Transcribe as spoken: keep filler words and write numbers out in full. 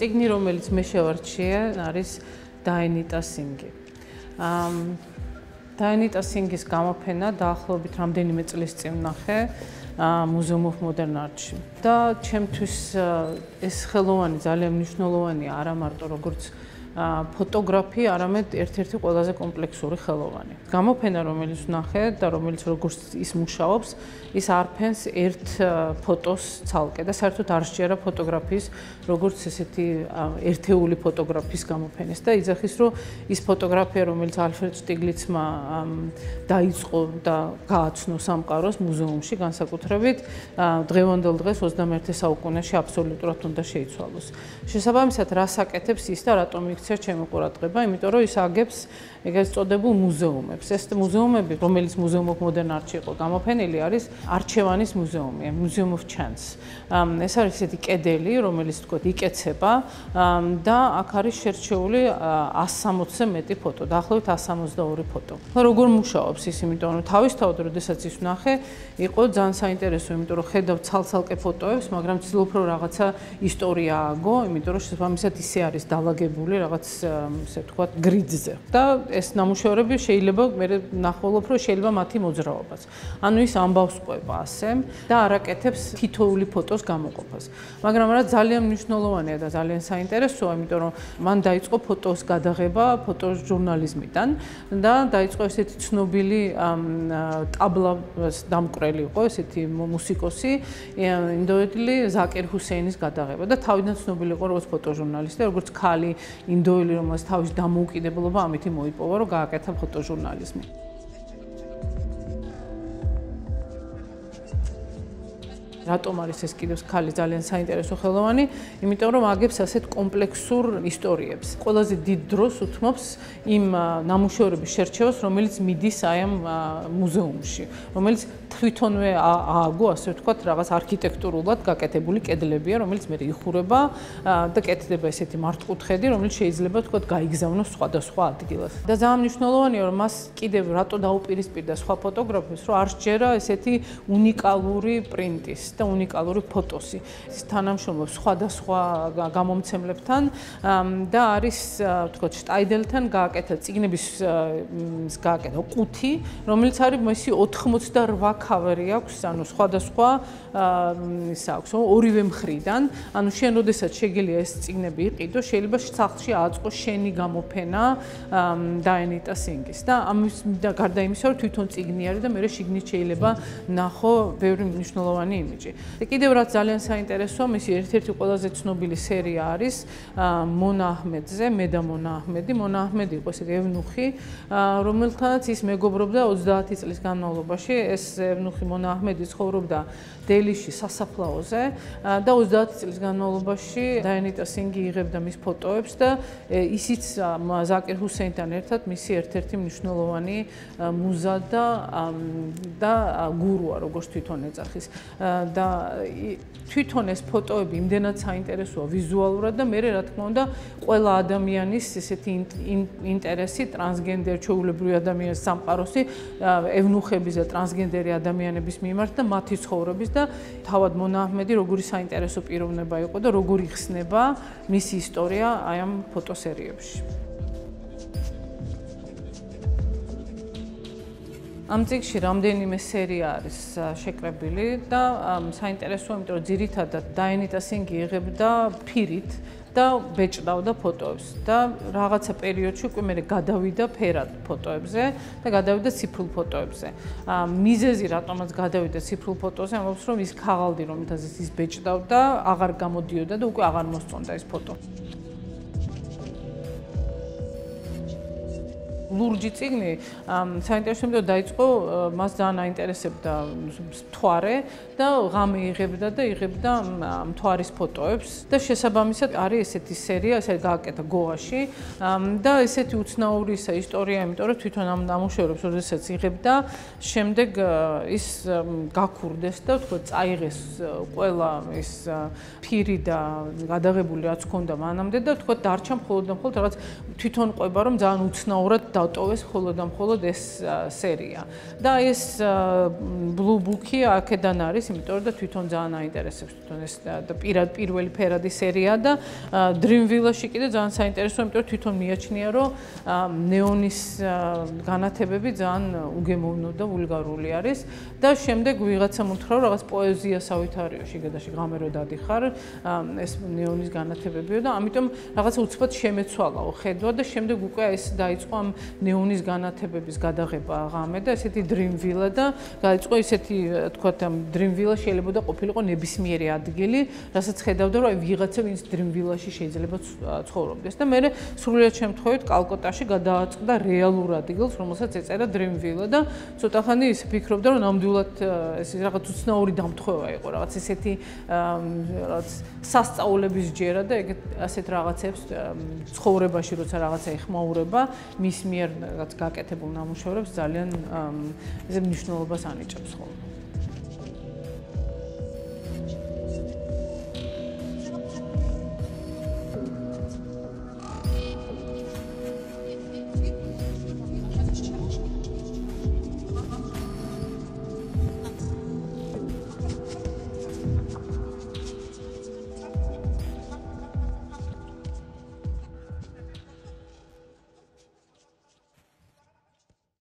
წიგნი, რომელიც მე შევარჩიე, არის Dayanita Singh. Dayanita Singhის გამოფენა დაახლოებით რამდენიმე წლის წინ ვნახე Museum of Modern Artში. და ჩემთვის ეს ხელოვანი ძალიან მნიშვნელოვანია, არა მარტო როგორც ფოტოგრაფი, არამედ ერთ-ერთი ყველაზე კომპლექსური ხელოვანი. გამოფენა, რომელიც ვნახე და რომელიც როგორც ის მუშაობს, ის არფენს ერთ ფოტოს ცალკე და საერთოდ არ შეერა ფოტოგრაფიის, როგორც ესეთი ერთეული ფოტოგრაფიის გამოფენას და იძახის, რომ ის ფოტოგრაფია, რომელიც ალფრედ შტიგლიცმა დაიწყო და გააცნო სამყაროს მუზეუმში, განსაკუთრებით დღევანდელ დღეს ოცდამეერთე საუკუნეში აბსოლუტურად უნდა შეიცვალოს. შესაბამისად, რას აკეთებს ის და რატომ იქცია ჩემი ყურადღება, იმიტომ რომ ის აგებს ეგრეთ წოდებულ მუზეუმებს. ეს მუზეუმები, რომელიც Museum of Modern Artში იყო გამოფენილი, არის არჩევანის მუზეუმი, Museum of Chance. ეს არის ესეთი კედელი, რომელიც თქო იკეცება და აქ არის შერჩეული εκατს სამოცზე მეტი ფოტო, დაახლოებით εκατს სამოცდაორი ფოტო. როგორ მუშაობს ის, იმიტომ რომ თავისთავად, როდესაც ის ვნახე, იყო ძალიან საინტერესო, იმიტომ რომ ხედავ ცალ-ცალკე ფოტოებს, მაგრამ ვცდილობ რომ რაღაცა ისტორია ააგო, იმიტომ რომ შესაბამისად ისე არის დალაგებული რაღაც ესე ვთქვათ გრიდზე. და ეს ნამუშევრები შეიძლება მე ნახულობ, რომ შეიძლება მათი მოძრაობაც. ანუ ის ამბავს ყვება ასე და არ აკეთებს თითოეული ფოტოს გამოყოფას. მაგრამ რა ძალიან მნიშვნელოვანია და ძალიან საინტერესოა, იმიტომ რომ მან დაიწყო ფოტოს გადაღება ფოტოჟურნალიზმიდან და დაიწყო ესეთი ცნობილი ტაბლას დამკვრელი იყო, ესეთი მუსიკოსი, ინდოელი ზაკირ ჰუსეინის გადაღება და თავიდან ცნობილი იყო როგორც ფოტოჟურნალისტი, როგორც ქალი ინდოელი, რომელსაც თავის დამოუკიდებლობა ამითი მოიპოვა, რომ გააკეთა ფოტოჟურნალიზმი. რატომ არის ეს კიდევ ქალი ძალიან საინტერესო ხელოვანი? იმიტომ რომ აგებს ასეთ კომპლექსურ ისტორიებს. ყველაზე დიდ დროს უთმობს იმ ნამუშევრების შერჩევას, რომელიც მიდის აი ამ მუზეუმში, რომელიც თვითონვე ააგო, ასე ვთქვათ, რაღაც არქიტექტურულად გაკეთებული კედლებია, რომელიც მე იხურება და კეთდება ესეთი მართკუთხედი, რომელიც შეიძლება ვთქვათ გაიგზავნოს სხვადასხვა ადგილას. და ძალიან მნიშვნელოვანია, რომ მას კიდევ რატო დაუპირისპირდა სხვა ფოტოგრაფებს, რომ არ სჯერა ესეთი უნიკალური პრინტის და უნიკალური ფოტოსი. ის თანამშრომლობს სხვადასხვა გამომცემლებთან და არის, ვთქვათ, შტაიდელთან გააკეთა წიგნების გააკეთა ყუთი, რომელიც არის მისი ოცდაოთხ ქავერი აქვს, ანუ სხვადასხვა ის აქვს, ორივე მხრიდან. ანუ შენ როდესაც შეგიძლია ეს წიგნები იყიდო, შეიძლება სახლში აწყო შენი გამოფენა Dayanita Singhის და ამის გარდა იმისა, რომ თვითონ წიგნი არის და მე შიგნით შეიძლება ნახო ბევრი მნიშვნელოვანი იმიჯი. და კიდევ რაც ძალიან საინტერესოა, მისი ერთ-ერთი ყველაზე ცნობილი სერია არის მონა აჰმედზე, მე და მონა აჰმედი. მონა აჰმედი იყო ესეთი ევნუხი, რომელთანაც ის მეგობრობდა ოცდაათი წლის განმავლობაში. ეს ევნუხი მონა აჰმედი ცხოვრობდა დელიში სასაფლაოზე და ოცდაათი წლის განმავლობაში Dayanita Singh იღებდა მის ფოტოებს და ისიც ზაკირ ჰუსეინთან ერთად მისი ერთ-ერთი მნიშვნელოვანი მუზა და და გურუა, როგორც თვითონ ეძახის. და თვითონ ეს ფოტოები იმდენად საინტერესოა ვიზუალურად და მე რა თქმა უნდა ყველა ადამიანის ესეთი ინტერესი ტრანსგენდერ ჩვეულებრივი ადამიანის სამყაროსი ევნუხების და ტრანსგენდერი ადამიანების მიმართ და მათი ცხოვრების და თავად მონა აჰმედი როგორი საინტერესო პიროვნება იყო და როგორ იხსნება მისი ისტორია აი ამ ფოტოსერიებში. ამ წიგნში რამდენიმე სერია არის შეკრებილი და საინტერესოა, იმიტომ რომ ძირითადად Dayanita Singh იღებდა ფირით და ბეჭდავდა ფოტოებს და რაღაცა პერიოდში უკვე მე გადავიდა ფერად ფოტოებზე და გადავიდა ციფრულ ფოტოებზე. მიზეზი რატომაც გადავიდა ციფრულ ფოტოზე, ამბობს რომ ის ქაღალდი, რომელთაზეც ის ბეჭდავდა, აღარ გამოდიოდა და უკვე აღარ მოსწონდა ეს ფოტო. ლურჯი წიგნი საინტერესო, იმიტომ დაიწყო მას ძალიან აინტერესებდა მთვარე და ღამე იღებდა და იღებდა მთვარის ფოტოებს და შესაბამისად არის ესეთი სერია, ესე გააკეთა გოაში და ესეთი უცნაური ისტორია, იმიტომ რომ თვითონ ამ ნამუშევრებს როდესაც იღებდა, შემდეგ ის გაქურდეს და თქო წაიღეს ყველა ის ფირი და გადაღებული რაც ჰქონდა მანამდე და თქო დარჩა მხოლოდ და მხოლოდ რაღაც თვითონ ყვება, რომ ძალიან უცნაურად დატოვეს მხოლოდ და მხოლოდ ეს სერია. და ეს Blue Book-ი აქედან არის, იმიტომ რომ და თვითონ ძალიან აინტერესებს თვითონ ეს პირად პირველი ფერადი სერია და Dream Villa-ში კიდე ძალიან საინტერესოა, იმიტომ რომ თვითონ მიაჩნია, რომ ნეონის განათებები ძალიან უგემოვნო და ვულგარული არის და შემდეგ ვიღაცამ უთხრა, რომ რაღაც პოეზიას ავითარიო შიგადაში ღამე რო დადიხარ, ეს ნეონის განათებებიო და ამიტომ რაღაცა უცბად შემეცვალაო ხედვა და შემდეგ უკვე ეს დაიწყო ამ ნეონის განათებების გადაღება ღამე და ესეთი Dream Villa და დაიწყო ისეთი თქვათ ამ Dream Villa შეიძლება და ყოფილიყო ნებისმიერი ადგილი, რასაც ხედავდა რომ აი ვიღაცა ვინც Dream Villa-ში შეიძლება ცხოვრობდეს და მე სრულიად შემთხვევით კალკუტაში გადააწყდა რეალურ ადგილს, რომელსაც ეწერა Dream Villa და ცოტა ხანი ის ფიქრობდა რომ ნამდვილად ეს რაღაც უცნაური დამთხვევა იყო, რაღაც ესეთი რაღაც სასწაულების ჯერა და ეგეთ ასეთ რაღაცებს ცხოვრებაში როცა რაღაცა ეხმაურება, მის მიერ რაღაც გაკეთებულ ნამუშევრებს ძალიან ესე მნიშვნელობას ანიჭებს ხოლმე.